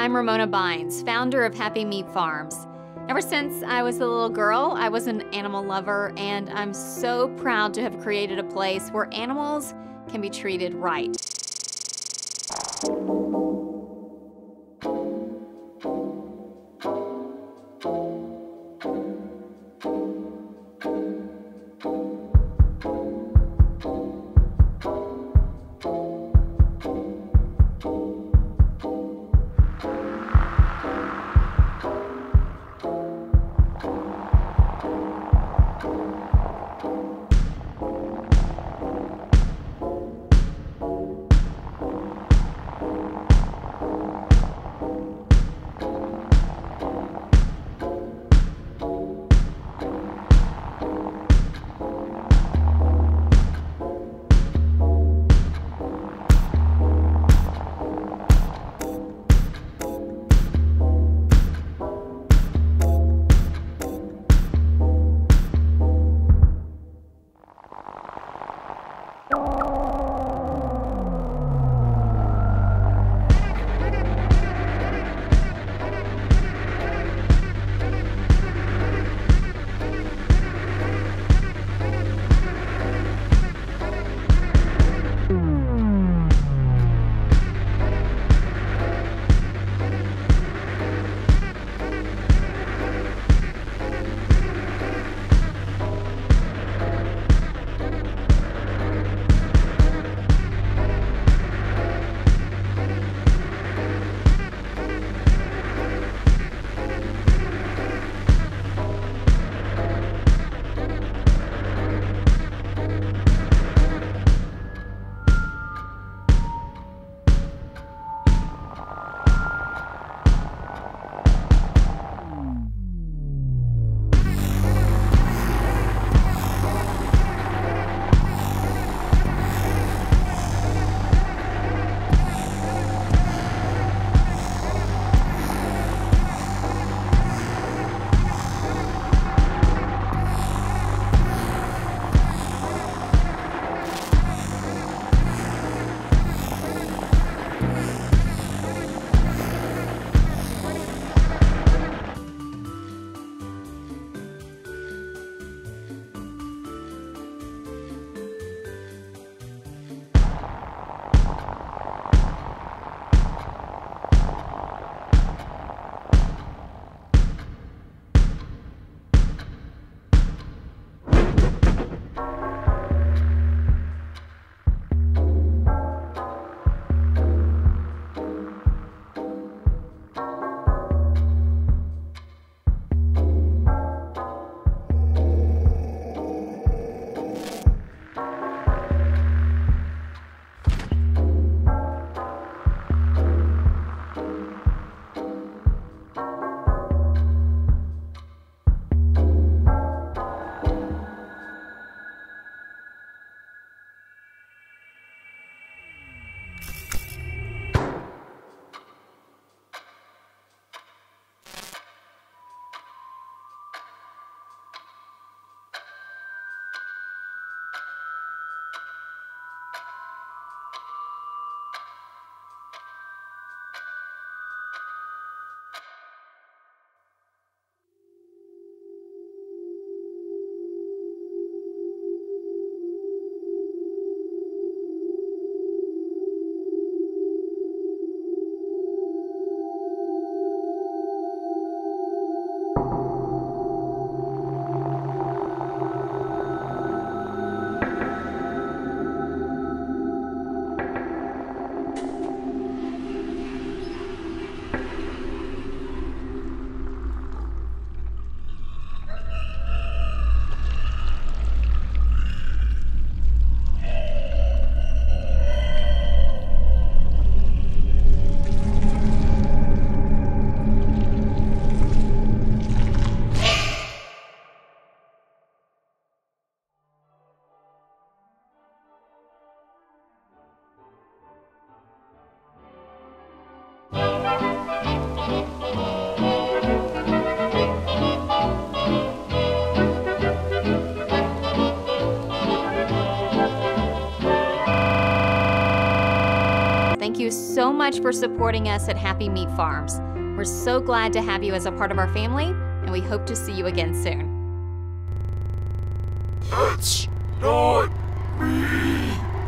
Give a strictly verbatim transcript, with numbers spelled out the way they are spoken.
I'm Ramona Bynes, founder of Happy Meat Farms. Ever since I was a little girl, I was an animal lover, and I'm so proud to have created a place where animals can be treated right. you so much for supporting us at Happy Meat Farms. We're so glad to have you as a part of our family, and we hope to see you again soon. That's not me.